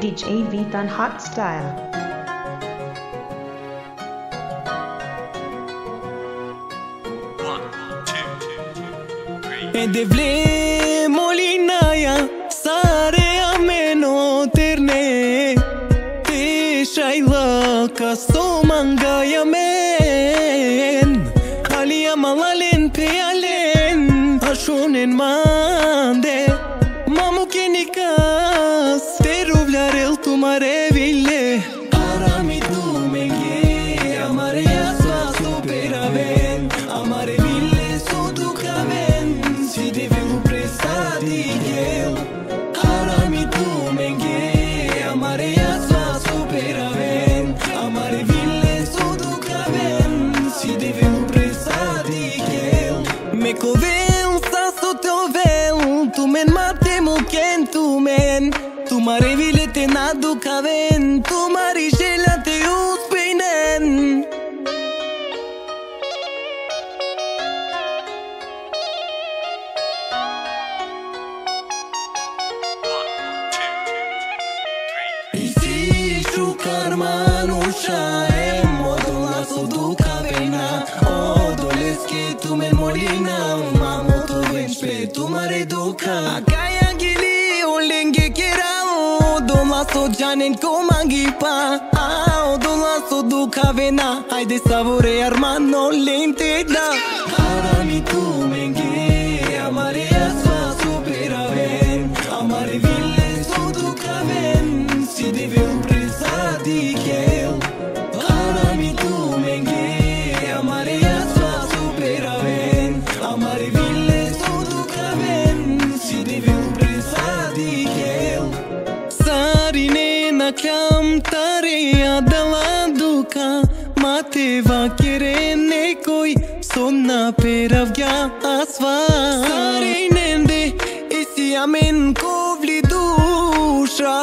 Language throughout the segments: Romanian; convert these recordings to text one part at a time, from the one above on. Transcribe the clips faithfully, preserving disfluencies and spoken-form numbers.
D J Vitan Hot Style. E de vle molinaja sare ameno terne te shajla kasto mangaja men alia malalen pe alen ashonen mande mamu kenikas te ruvlarel tu mare ville Harami Tumenge amare asva superaven amare ville sodukaven si devevo prestare eu Harami Tumenge amare asva superaven amare ville sodukaven si devevo prestare eu me coven sa sotovel tu men mate mo ken tu men tu mare ville te nadukaven tu mari jela te uspinen Karmanusha e modula sodukavena odoleske tu men molina mamo tu venche tu mare duka akaya gili olenge kirao doma so janen komangipa odola sodukavena haide savore hermano lente da Harami Tumenge amare asva superaven amare ville sodukaven si deve eu Harami Tumenge amare asva superaven amare ville sodukaven si deve prestare eu sarine na cantarea della duca mate va kerene koi sonna per avgia asva sarinende esi amen kovli dusha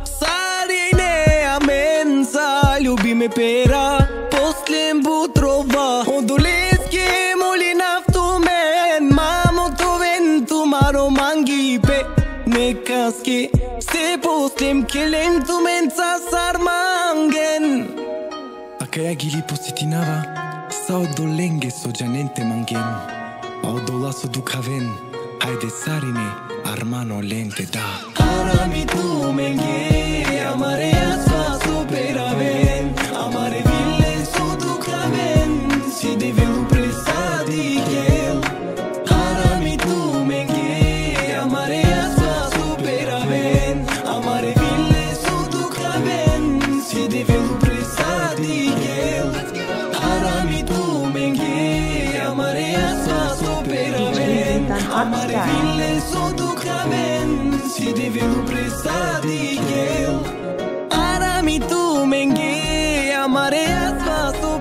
Любиме пера, после бутрова Одолески молина в тумен Мамо тувен тумаро мангипе Некаски се послем келен тумен цасар манген Акая гили посетинава Са одоленге со джаненте манген Одола со дукавен Хайде сарине армано ленте да Harami Tumenge amare asva superaven amare ville sodukaven si devevo prestare eu Harami Tumenge amare asva superaven amare ville sodukaven si devevo prestare eu Harami Tumenge amare asva superaven amare ville sodukaven si devevo prestare eu Harami Tumenge amare asva